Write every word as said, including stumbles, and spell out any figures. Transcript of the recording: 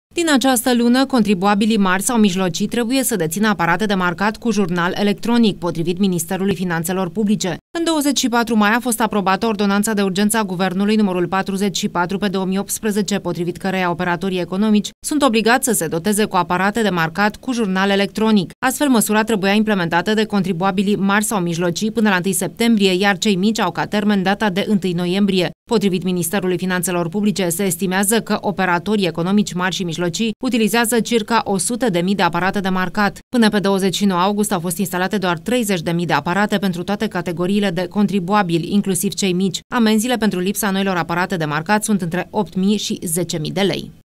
Din această lună, contribuabilii mari sau mijlocii trebuie să dețină aparate de marcat cu jurnal electronic, potrivit Ministerului Finanțelor Publice. În douăzeci și patru mai a fost aprobată ordonanța de urgență a Guvernului numărul patruzeci și patru pe două mii optsprezece, potrivit căreia operatorii economici sunt obligați să se doteze cu aparate de marcat cu jurnal electronic. Astfel, măsura trebuia implementată de contribuabilii mari sau mijlocii până la întâi septembrie, iar cei mici au ca termen data de întâi noiembrie. Potrivit Ministerului Finanțelor Publice, se estimează că operatorii economici mari și mijlocii utilizează circa o sută de mii de aparate de marcat. Până pe douăzeci și nouă august au fost instalate doar treizeci de mii de aparate pentru toate categoriile de contribuabili, inclusiv cei mici. Amenziile pentru lipsa noilor aparate de marcat sunt între opt mii și zece mii de lei.